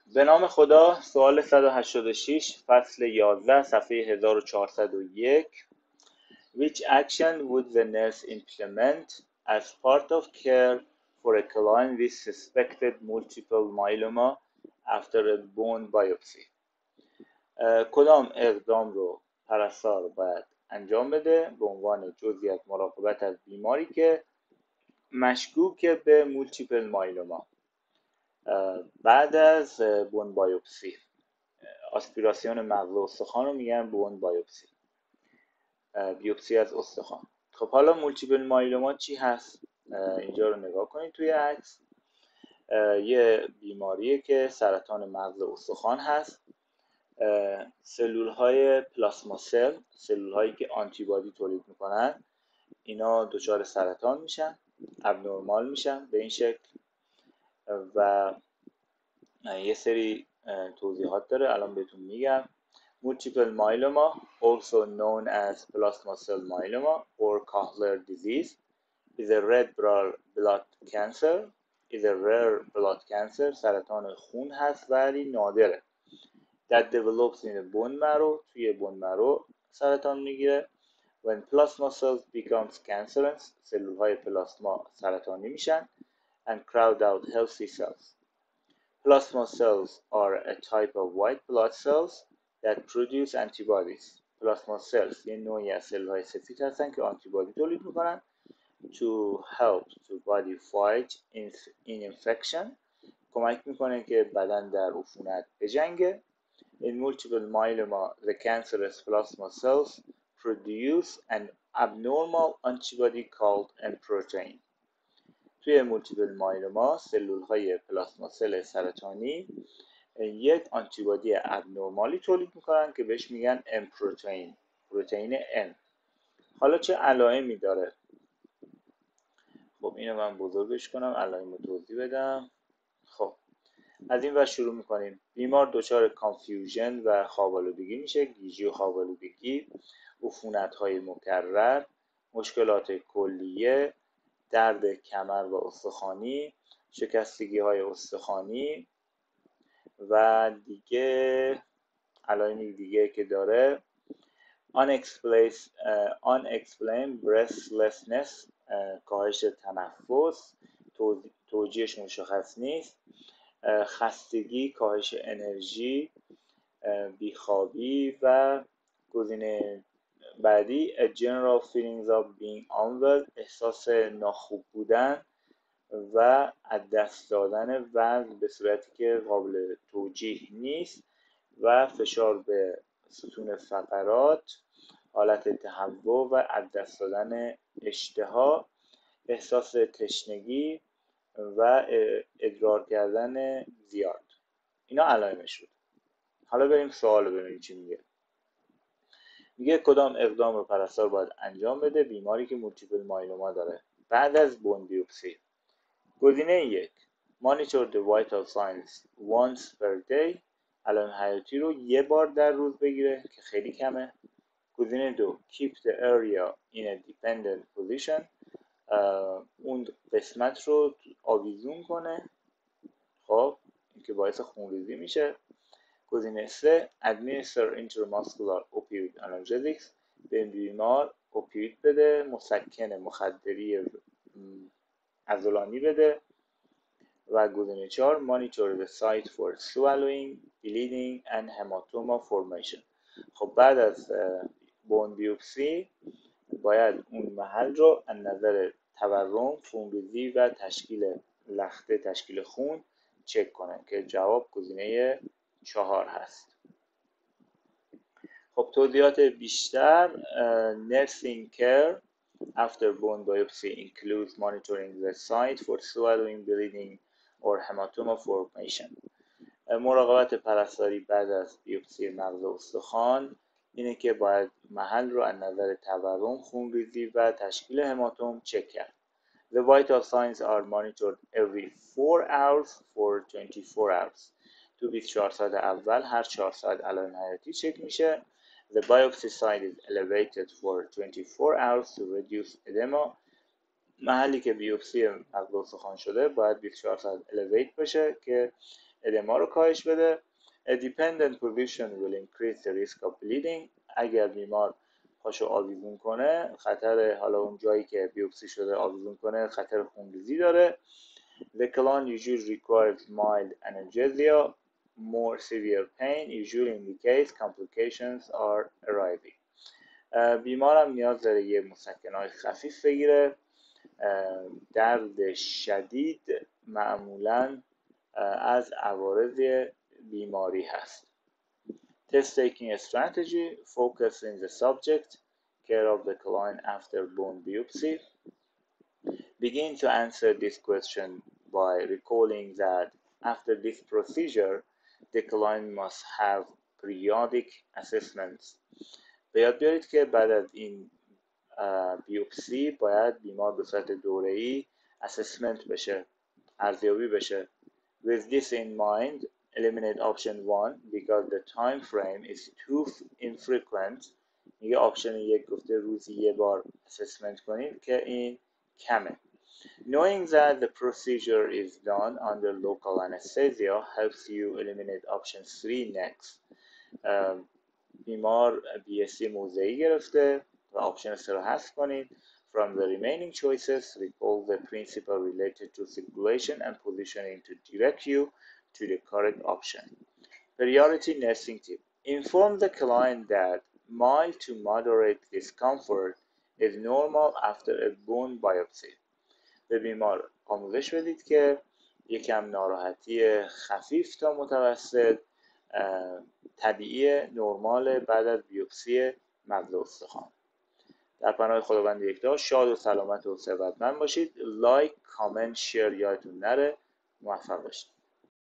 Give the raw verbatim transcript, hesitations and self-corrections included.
به نام خدا. سوال صد و هشتاد و شش فصل یازده صفحه هزار و چهارصد و یک. Which action would the nurse implement as part of care for a client with suspected multiple myeloma after a bone biopsy؟ کدام اقدام رو پرستار باید انجام بده به عنوان جزئی از مراقبت از بیماری که مشکوک به مولتیپل مایلوما بعد از بون بایوپسی؟ آسپیراسیون مغز و استخوان رو میگن بون بایوپسی، بیوپسی از استخوان. خب حالا مولتیپل مایلوما چی هست؟ اینجا رو نگاه کنید توی عکس. یه بیماریه که سرطان مغز و استخوان هست. سلول های پلاسما سل، سلول هایی که آنتیبادی تولید میکنن، اینا دچار سرطان میشن، ابنورمال میشن به این شکل و یه سری توضیحات داره الان بهتون میگم. Multiple myeloma, also known as plasma cell myeloma or Kohler disease, is a red blood cancer. is a rare blood cancer. سرطان خون هست ولی نادره. That develops in the bone marrow. توی bone marrow سرطان میگیره. When plasma cells becomes cancerous, سلول های پلاسما سرطانی میشن and crowd out healthy cells. Plasma cells are a type of white blood cells that produce antibodies. Plasma cells یه نوعی از سلول‌های سفید هستن که آنتیبادی تولید میکنن to help the body fight in infection. کمک میکنه که بدن در عفونت بجنگه. In multiple myeloma, the cancerous plasma cells produce an abnormal antibody called M protein. توی مولتیپل مایلوما سلول های پلاسما سل سرطانی یک آنتیبادی ابنورمالی تولید میکنن که بهش میگن ام پروتئین، پروتئین ام. حالا چه علائمی داره؟ خب اینو من بزرگش کنم، علائم رو توضیح بدم. خب از این ور شروع میکنیم. بیمار دچار کانفیوژن و خواب‌آلودگی میشه، گیجی و خواب‌آلودگی، عفونت های مکرر، مشکلات کلیه، درد کمر و استخوانی، شکستگی های استخوانی و دیگه علائم دیگه که داره unexplained, uh, unexplained breathlessness، کاهش تنفس، توجیهش مشخص نیست، خستگی، کاهش انرژی، بیخوابی و گزینه بعدی a general feelings of being unwell، احساس ناخوب بودن و از دست دادن وزن به صورتی که قابل توجیه نیست و فشار به ستون فقرات، حالت تهوع و از دست دادن اشتها، احساس تشنگی و ادرار کردن زیاد. اینا علائمش بود. حالا بریم سوال رو ببینیم چی میگه. میگه کدام اقدام رو پرستار باید انجام بده بیماری که مولتیپل مایلوما داره بعد از بون بیوپسی؟ گزینه یک monitor the vital signs once per day، علائم حیاتی رو یه بار در روز بگیره که خیلی کمه. گزینه دو keep the area in a dependent position، اون قسمت رو آویزون کنه، خب این که باعث خونریزی میشه. گزینه سه administer intramuscular opioid analgesics، به بیمار اوپیوید بده، مسکن مخدری عضلانی بده. و گزینه چهار monitor the site for swallowing, bleeding and hematoma formation. خب بعد از بون بیوپسی باید اون محل رو از نظر تورم، خونریزی و تشکیل لخته، تشکیل خون چک کنن که جواب گزینه چهار هست. خب توضیحات بیشتر. nursing care after bone biopsy includes monitoring the site for swallowing, bleeding or hematoma formation. مراقبت پرستاری بعد از بیوپسی مغز و استخوان اینه که باید محل رو از نظر تورم، خونریزی و تشکیل هماتوم چک کرد. The vital signs are monitored every four hours for twenty-four hours. تو بیست و چهار ساعت اول هر چهار ساعت علائم حیاتی چک میشه. The biopsy site is elevated for twenty-four hours to reduce edema. محلی که بیوپسی مغز و استخوان شده باید بیست و چهار ساعت elevate بشه که ادما رو کاهش بده. A dependent position will increase the risk of bleeding. اگر بیمار پاشو آویزون کنه، خطر حالا اون جایی که بیوپسی شده آویزون کنه خطر خونریزی داره. The colon usually requires mild analgesia. More severe pain usually indicates complications are arriving. بیمارم نیاز داره یه مسکنهای خفیف بگیره. درد شدید معمولاً از عوارض بیماری هست. Test taking strategy: focus in the subject, care of the colon after bone biopsy. Begin to answer this question by recalling that after this procedure, the colon must have periodic assessments. به یاد بیارید که بعد از این بیوپسی باید بیمار به صورت دوره‌ای assessment بشه، ارزیابی بشه. With this in mind, eliminate option one because the time frame is too infrequent. میگه آپشن یک گفته روزی یه بار assessment کنید که این کمه. Knowing that the procedure is done under local anesthesia helps you eliminate option three next. بیمار بی اس سی موضعی گرفته و آپشن سه رو حذف کنید. From the remaining choices, recall the principle related to circulation and positioning to direct you to the correct option. Priority nursing tip: inform the client that mild to moderate discomfort is normal after a bone biopsy. به بیمار آموزش بدید که یکم ناراحتی خفیف تا متوسط طبیعی نرمال بعد از بیوپسی مغز استخوان. در پناه خداوند یکتا شاد و سلامت و ثروتمند باشید. لایک، کامنت، شیر یادتون نره. موفق باشید.